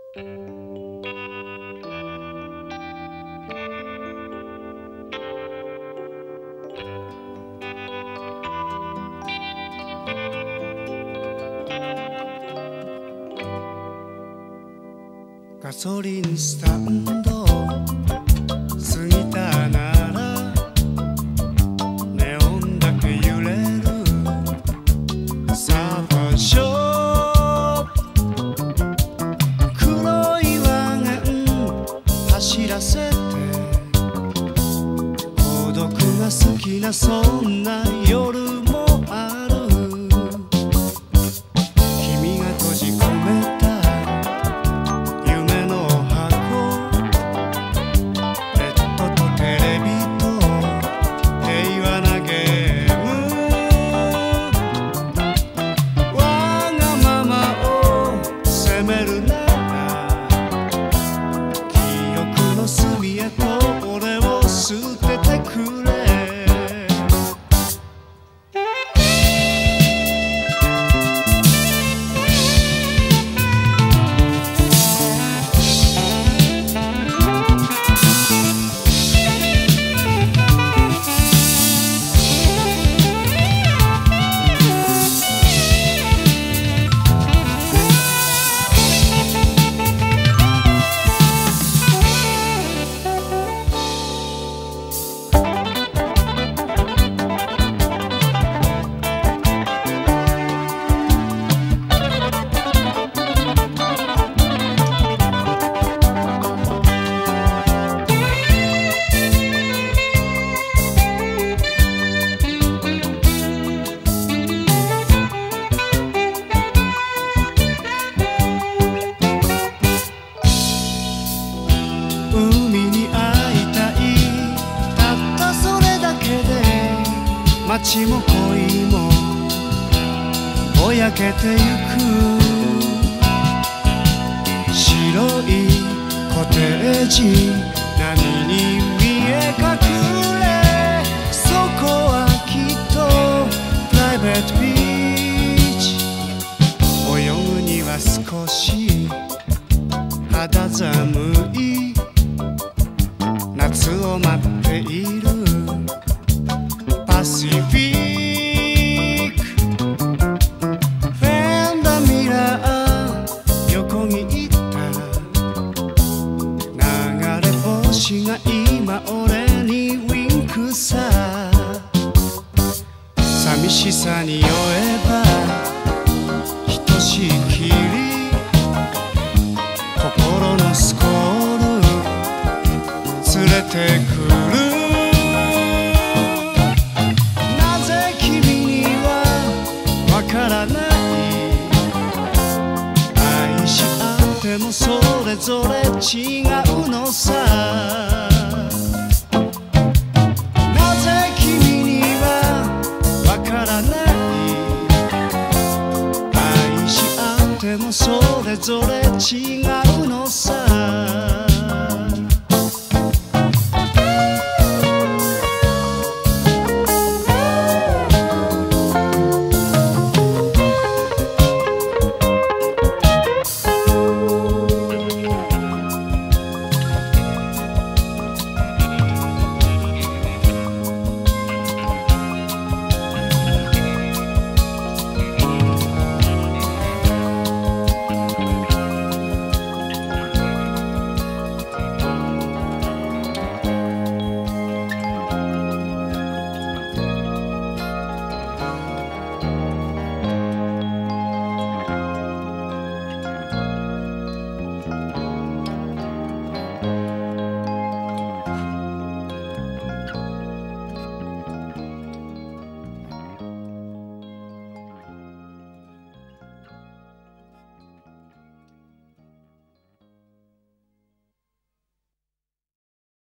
ガソリンスタンド過ぎたならネオンだけ揺れるサーファーショップ黒いワゴン走らせて孤独が好きなそんな夜もある君が閉じ込めた街も恋もぼやけてゆく白いコテージ波に見え隠れそこはきっとプライベートビーチ泳ぐには少し肌寒い夏を待っているパシフィックフェンダミラー横切った流れ星が今俺にウィンクさ寂しさに酔えばひとしきり心のスコール連れてくる愛し合ってもそれぞれ違うのさなぜ君にはわからない愛し合ってもそれぞれ違う